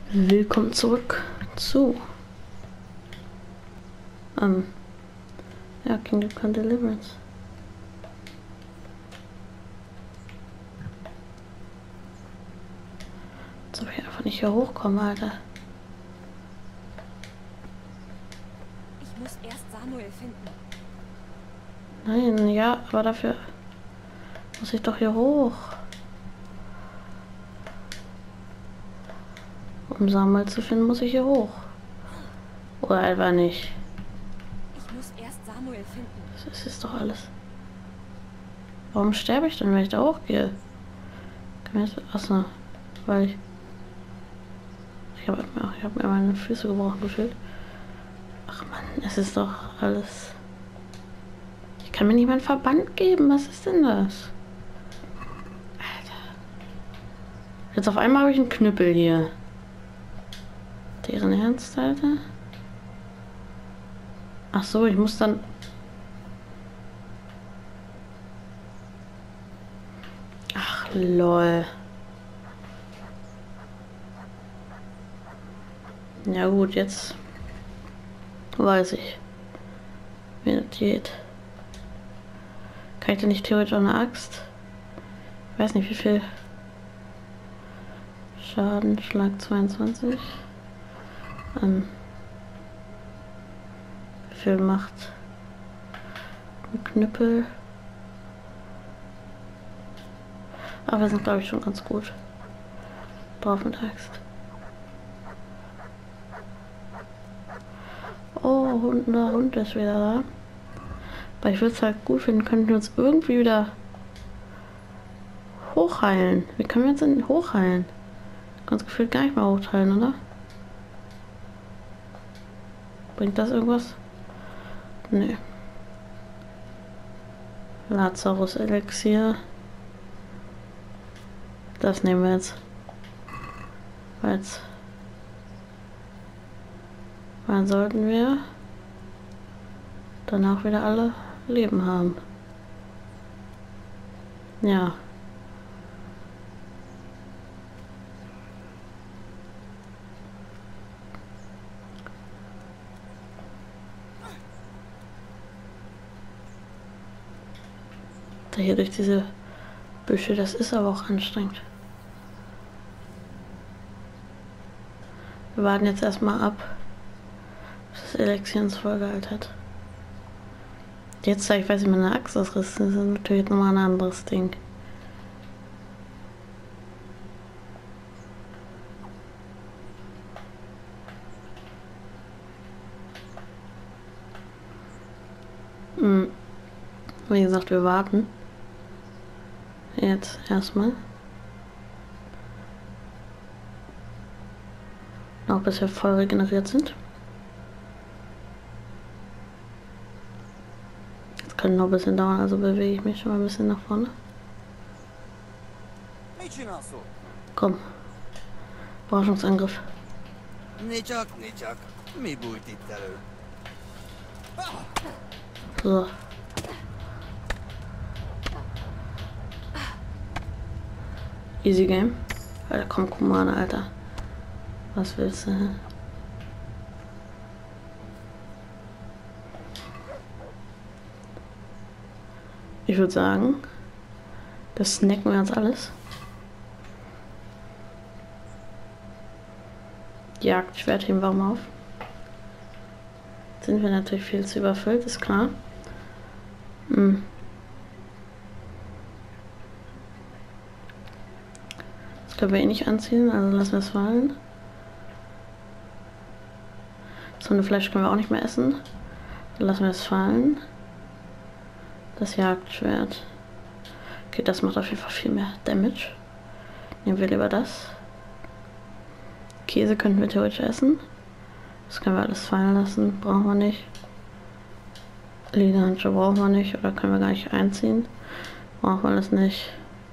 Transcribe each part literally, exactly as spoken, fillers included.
Willkommen zurück zu ähm, ja, Kingdom Come Deliverance. Jetzt soll ich einfach nicht hier hochkommen, Alter. Ich muss erst Samuel finden. Nein, ja, aber dafür muss ich doch hier hoch. Um Samuel zu finden, muss ich hier hoch. Oder einfach nicht. Ich muss erst Samuel finden. Das ist doch alles. Warum sterbe ich denn, wenn ich da hochgehe? Achso, weil ich... Ich habe ich hab mir meine Füße gebrochen gefühlt. Ach man, es ist doch alles... Ich kann mir nicht mal einen Verband geben. Was ist denn das? Alter. Jetzt auf einmal habe ich einen Knüppel hier. Deren Ernst, Alter? Ach so, ich muss dann... Ach, lol. Ja gut, jetzt weiß ich, wie das geht. Kann ich denn nicht theoretisch auch eine Axt? Ich weiß nicht, wie viel Schaden, Schlag zweiundzwanzig. Ähm, wie viel macht ein Knüppel? Aber wir sind, glaube ich, schon ganz gut drauf mit Axt. Oh, Hund, der Hund ist wieder da. Aber ich würde es halt gut finden, könnten wir uns irgendwie wieder hochheilen. Wie können wir uns denn hochheilen? Ganz gefühlt gar nicht mehr hochheilen, oder? Bringt das irgendwas? Nee. Lazarus-Elixier. Das nehmen wir jetzt. Weil jetzt... Weil sollten wir danach wieder alle Leben haben. Ja. Da hier durch diese Büsche, das ist aber auch anstrengend. Wir warten jetzt erstmal ab, bis das Elixier uns vollgeheilt hat. Jetzt zeige ich, weiß ich, meine Axt ausrissen. Das ist natürlich nochmal ein anderes Ding. Hm. Wie gesagt, wir warten. Jetzt erstmal. Noch bis wir voll regeneriert sind. Das kann noch ein bisschen dauern, also bewege ich mich schon mal ein bisschen nach vorne. Komm. Überraschungsangriff. So. Easy Game. Alter, komm, Kumane, Alter. Was willst du? Ich würde sagen, das snacken wir uns alles. Jagdschwert heben wir auch mal auf. Jetzt sind wir natürlich viel zu überfüllt, ist klar. Hm. Das können wir eh nicht anziehen, also lassen wir es fallen. So eine Fleisch können wir auch nicht mehr essen. Dann lassen wir es fallen. Das Jagdschwert. Okay, das macht auf jeden Fall viel mehr Damage. Nehmen wir lieber das. Käse könnten wir theoretisch essen. Das können wir alles fallen lassen. Brauchen wir nicht. Lederhandschuhe brauchen wir nicht. Oder können wir gar nicht einziehen. Brauchen wir das nicht.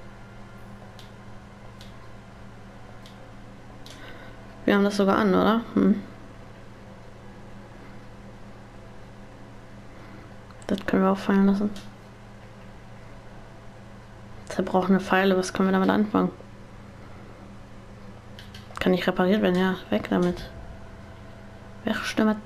Wir haben das sogar an, oder? Hm. Das können wir auch fallen lassen. Zerbrochene Pfeile, was können wir damit anfangen? kann nicht repariert werden, ja. Weg damit. Wegstimmt.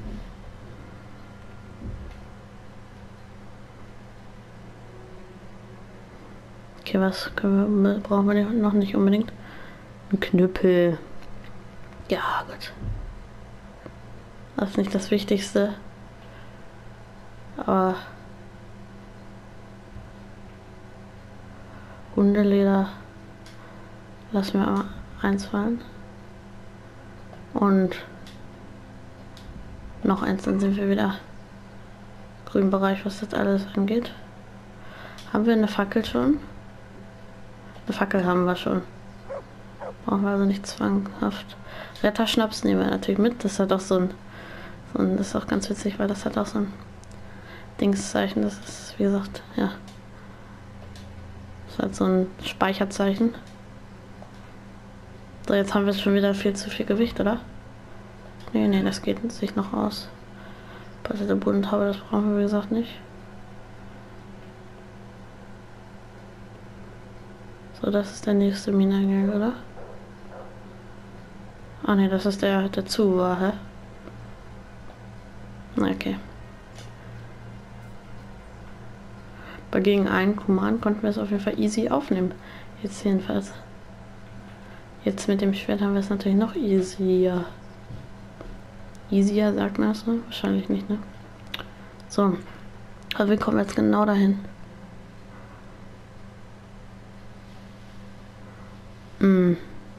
Okay, was können wir, brauchen wir noch nicht unbedingt? Ein Knüppel. Ja, gut. Das ist nicht das Wichtigste. Aber Hundeleder lassen wir mal eins fallen. Und noch eins, dann sind wir wieder im grünen Bereich, was das alles angeht. Haben wir eine Fackel schon? Eine Fackel haben wir schon. Brauchen wir also nicht zwanghaft. Retterschnaps nehmen wir natürlich mit. Das hat auch so ein, so ein, das ist auch ganz witzig, weil das hat auch so ein Dingszeichen. Das ist, wie gesagt, ja. Das hat so ein Speicherzeichen. So, jetzt haben wir schon wieder viel zu viel Gewicht, oder? Nee, nee, das geht sich noch aus. Bei der Bodenhaube, das brauchen wir, wie gesagt, nicht. So, das ist der nächste Mineneingang, oder? Ah ne, das ist der, der zu war, hä? Na, okay. Bei gegen einen Command konnten wir es auf jeden Fall easy aufnehmen. Jetzt jedenfalls. Jetzt mit dem Schwert haben wir es natürlich noch easier. Easier, sagt man das so? Wahrscheinlich nicht, ne? So. Also wir kommen jetzt genau dahin. Mm.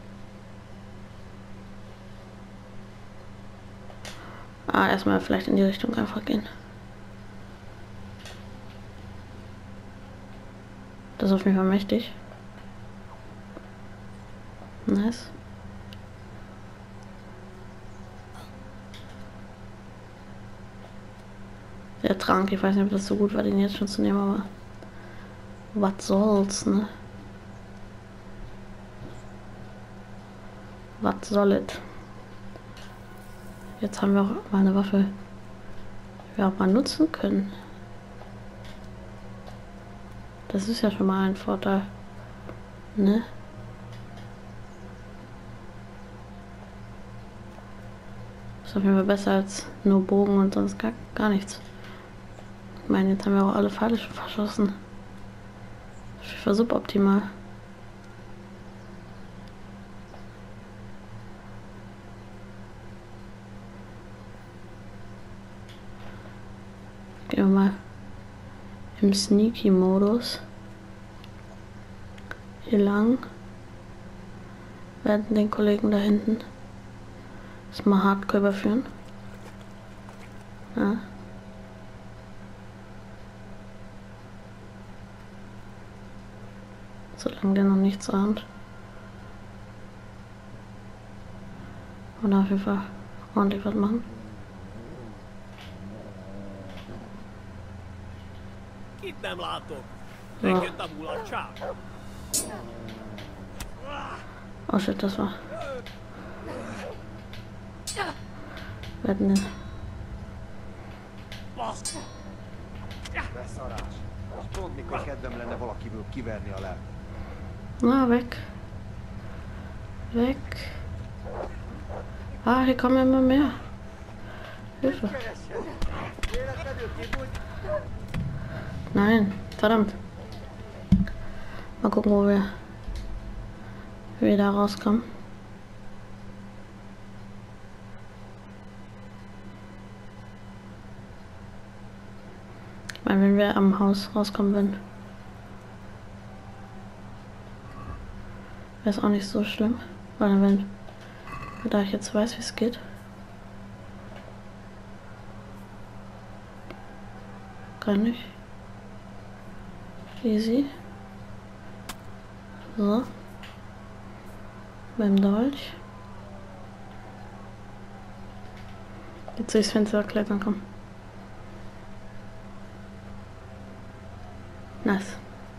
Ah, erstmal vielleicht in die Richtung einfach gehen. Das ist auf jeden Fall mächtig. Nice. Der Trank, ich weiß nicht, ob das so gut war, den jetzt schon zu nehmen, aber was soll's, ne? Was soll es? Jetzt haben wir auch mal eine Waffe, die wir auch mal nutzen können. Das ist ja schon mal ein Vorteil, ne? Ist auf jeden Fall besser als nur Bogen und sonst gar, gar nichts. Ich meine, jetzt haben wir auch alle Pfeile schon verschossen. Das war suboptimal. Gehen wir mal im Sneaky-Modus hier lang. Werden den Kollegen da hinten das mal hardcore überführen. Ja. Solange der noch nichts ahnt. Und auf jeden Fall ordentlich was machen. Itt nem látok. Ja. Megjött a mulatság. Oh shit, das war. Wir hatten den. Beszarás. És pont mikor kedvem lenne valakiből kiverni a lelket. Na, weg. Weg. Ah, hier kommen immer mehr. Hilfe. Nein, verdammt. Mal gucken, wo wir wieder rauskommen. Ich meine, wenn wir am Haus rauskommen würden, wäre es auch nicht so schlimm. Weil wenn, da ich jetzt weiß, wie es geht. Kann ich. Easy. So. Beim Dolch. Jetzt durchs Fenster klettern, komm. Nice.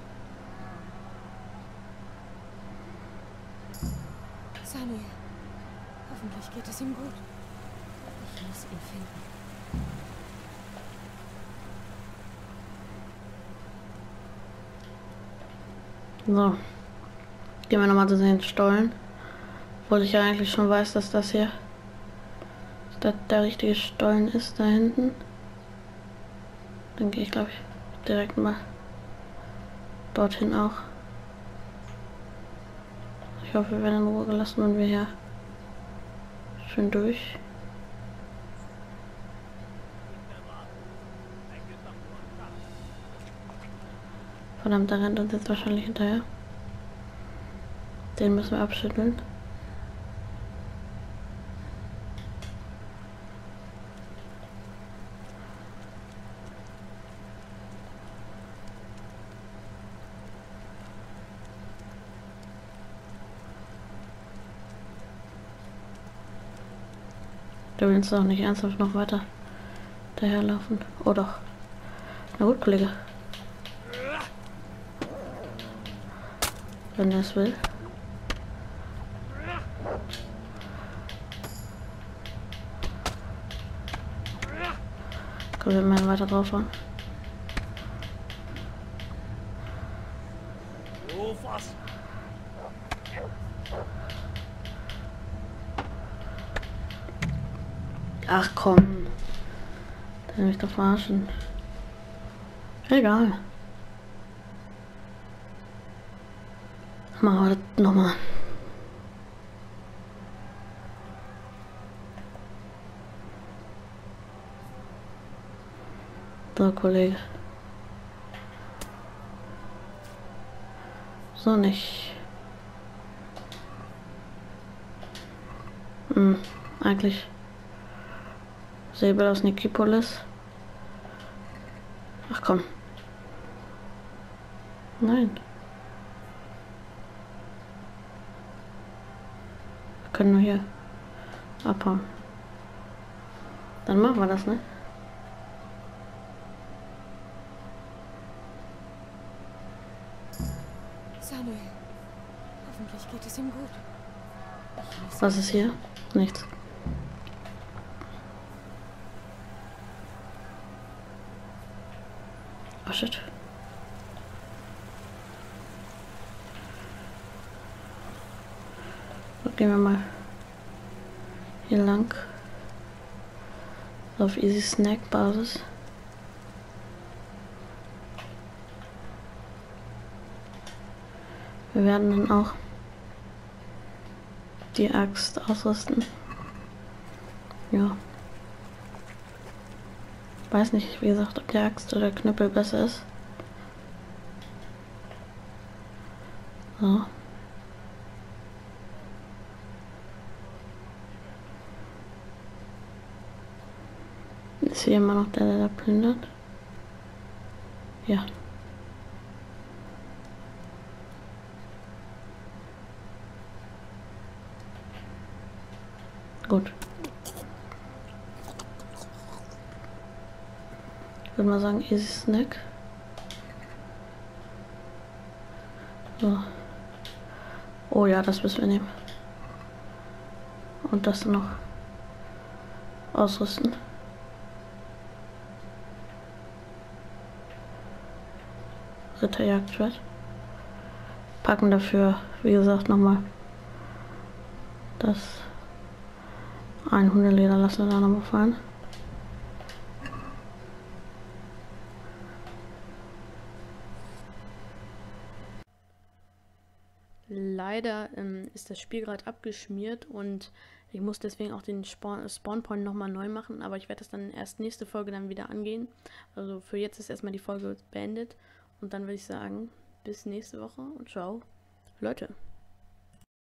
Samuel, hoffentlich geht es ihm gut. Ich muss ihn finden. So. Gehen wir nochmal zu den Stollen. Obwohl ich ja eigentlich schon weiß, dass das hier dass der richtige Stollen ist da hinten. Dann gehe ich glaube ich direkt mal dorthin auch. Ich hoffe, wir werden in Ruhe gelassen und wir hier schön durch. Verdammt, der rennt uns jetzt wahrscheinlich hinterher. Den müssen wir abschütteln. Du willst doch nicht ernsthaft noch weiter daherlaufen. Oh doch. Na gut, Kollege. Wenn er es will. Können wir mal weiter draufhauen. Oh, was? Ach komm. Der will mich doch verarschen. Egal. Machen wir das nochmal. So, Kollege. So nicht. Hm, eigentlich. Säbel aus Nikipolis. Ach komm. Nein. Wir können nur hier abhauen. Dann machen wir das, ne? Samuel, hoffentlich geht es ihm gut. Ich muss Was ist hier? Nichts. Oh shit. So, gehen wir mal hier lang. Auf Easy Snack Basis. Wir werden dann auch die Axt ausrüsten. Ja. Weiß nicht, wie gesagt, ob die Axt oder der Knüppel besser ist. So. Ist hier immer noch der, der da plündert? Ja. Gut. Ich würde mal sagen, Easy Snack. So. Oh ja, das müssen wir nehmen. Und das noch ausrüsten. Ritterjagdschwert. Packen dafür, wie gesagt, nochmal das ein Hundeleder lassen wir da nochmal fallen. Leider ähm, ist das Spiel gerade abgeschmiert und ich muss deswegen auch den Spawn, Spawn Point nochmal neu machen, aber ich werde das dann erst nächste Folge dann wieder angehen. Also für jetzt ist erstmal die Folge beendet und dann würde ich sagen, bis nächste Woche und ciao, Leute.